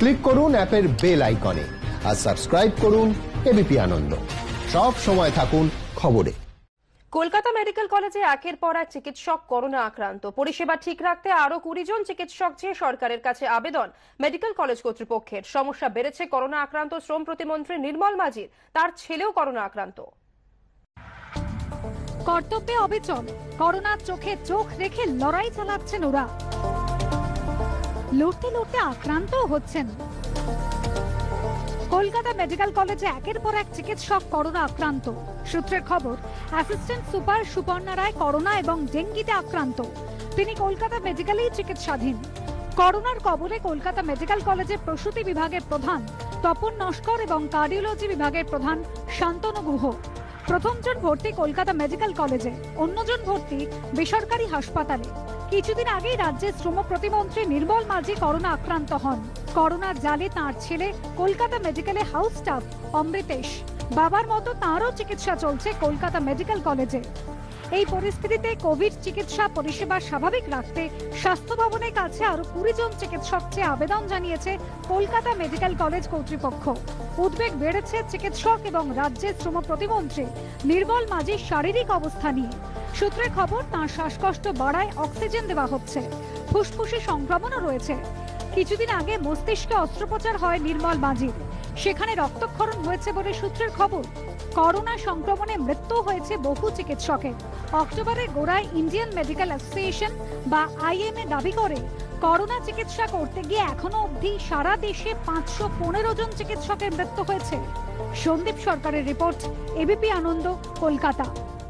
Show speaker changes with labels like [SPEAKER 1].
[SPEAKER 1] Click করুন অ্যাপের bell আইকনে আর সাবস্ক্রাইব করুন এবিপি আনন্দ। সব সময় থাকুন খবরে।
[SPEAKER 2] কলকাতা মেডিকেল কলেজে একের পর এক চিকিৎসক করোনা আক্রান্ত। পরিষেবা ঠিক রাখতে আরো 20 জন চিকিৎসক চেয়ে সরকারের কাছে আবেদন মেডিকেল কলেজ কর্তৃপক্ষের। সমস্যা বেড়েছে করোনা আক্রান্ত শ্রম প্রতিমন্ত্রী নির্মল মাঝির, তার ছেলেও করোনা আক্রান্ত।
[SPEAKER 3] কর্তব্যে অবিচল, করোনার চোখে চোখ রেখে লড়াই চালাচ্ছেন ওরা। লড়তে লড়তে আক্রান্ত হচ্ছেন। কলকাতা মেডিকেল কলেজে একের পর এক চিকিৎসক করোনা আক্রান্ত। সূত্রের খবর, assistant super Suparna Roy corona এবং ডেঙ্গিতে আক্রান্ত। তিনি কলকাতা মেডিকেলেই চিকিৎসাধীন। করোনার কবলে কলকাতা মেডিকেল কলেজের প্রসূতি বিভাগের প্রধান তপন নস্কর এবং কার্ডিওলজি বিভাগের প্রধান শান্তনু গুহ। প্রথমজন ভর্তি কলকাতা মেডিকেল কলেজে, অন্যজন ভর্তি বেসরকারি হাসপাতালে। কিছুদিন আগেই রাজ্যের শ্রম প্রতিমন্ত্রী নির্মল মাঝি করোনা আক্রান্ত হন। করোনার জালে তাঁর ছেলে কলকাতা মেডিকেলে হাউস স্টাফ অমৃতেশ। বাবার মতো তাঁরও চিকিৎসা চলছে কলকাতা মেডিকেল কলেজে। এই পরিস্থিতিতে কোভিড চিকিৎসা পরিষেবা স্বাভাবিক রাখতে স্বাস্থ্য ভবনের কাছে আরো 20 জন চিকিৎসক চেয়ে আবেদন জানিয়েছে কলকাতা মেডিকেল কলেজ কর্তৃপক্ষ। উদ্বেগ বেড়েছে চিকিৎসক এবং রাজ্যের শ্রম প্রতিমন্ত্রী নির্মল মাঝির শারীরিক অবস্থা নিয়ে। সূত্রের খবর, তাঁর শ্বাসকষ্ট বাড়ায় অক্সিজেন দেওয়া হচ্ছে। ফুসফুসে সংক্রমণও রয়েছে। কিছুদিন আগে মস্তিষ্কে অস্ত্রোপচার হয় নির্মল মাঝির, সেখানে রক্তক্ষরণ হয়েছে বলে সূত্রের খবর। করোনা সংক্রমণে মৃত্যু হয়েছে বহু চিকিৎসকের। অক্টোবরের গোড়ায় ইন্ডিয়ান মেডিকেল অ্যাসোসিয়েশন বা আইএমএ দাবি করে করোনা চিকিৎসা করতে গিয়ে এখনো অবধি সারা দেশে 515 জন চিকিৎসকের মৃত্যু হয়েছে। সন্দীপ সরকারের রিপোর্ট, এবিপি আনন্দ, কলকাতা।